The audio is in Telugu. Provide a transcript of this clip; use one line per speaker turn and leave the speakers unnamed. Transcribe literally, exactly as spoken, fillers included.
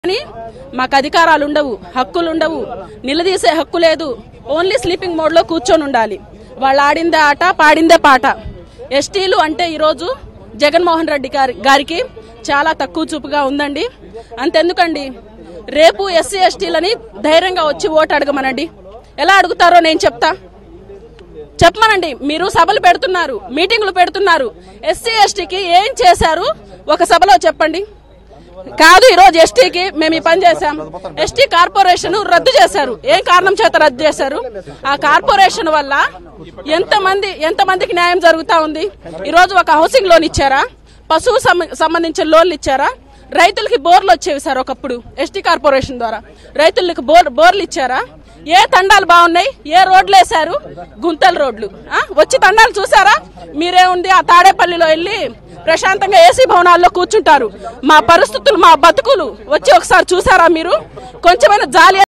కానీ మాకు అధికారాలు ఉండవు, హక్కులు ఉండవు, నిలదీసే హక్కు లేదు. ఓన్లీ స్లీపింగ్ మోడ్ లో కూర్చొని ఉండాలి. వాళ్ళు ఆడిందే ఆట, పాడిందే పాట. ఎస్టీలు అంటే ఈరోజు జగన్మోహన్ రెడ్డి గారి గారికి చాలా తక్కువ చూపుగా ఉందండి. అంతెందుకండి, రేపు ఎస్సీ ఎస్టీలని ధైర్యంగా వచ్చి ఓటు అడగమనండి. ఎలా అడుగుతారో నేను చెప్తా, చెప్పమనండి. మీరు సభలు పెడుతున్నారు, మీటింగులు పెడుతున్నారు, ఎస్సీ ఎస్టీకి ఏం చేశారు ఒక సభలో చెప్పండి. కాదు, ఈరోజు ఎస్టీకి మేము ఈ పని చేశాం, ఎస్టీ కార్పొరేషన్ రద్దు చేశారు. ఏం కారణం చేత రద్దు చేశారు? ఆ కార్పొరేషన్ వల్ల ఎంతమంది ఎంతమందికి న్యాయం జరుగుతా ఉంది? ఈరోజు ఒక హౌసింగ్ లోన్ ఇచ్చారా? పశువు సంబంధించిన లోన్లు ఇచ్చారా? రైతులకి బోర్లు వచ్చేవి సార్ ఒకప్పుడు ఎస్టీ కార్పొరేషన్ ద్వారా. రైతులకి బోర్ బోర్లు ఇచ్చారా? ఏ తండాలు బాగున్నాయి? ఏ రోడ్లు వేశారు? గుంతల రోడ్లు. వచ్చి తండాలు చూసారా? మీరే ఉంది ఆ తాడేపల్లిలో వెళ్ళి ప్రశాంతంగా ఏసీ భవనాల్లో కూర్చుంటారు. మా పరిస్థితులు, మా బతుకులు వచ్చి ఒకసారి చూసారా మీరు? కొంచెమైనా జాలి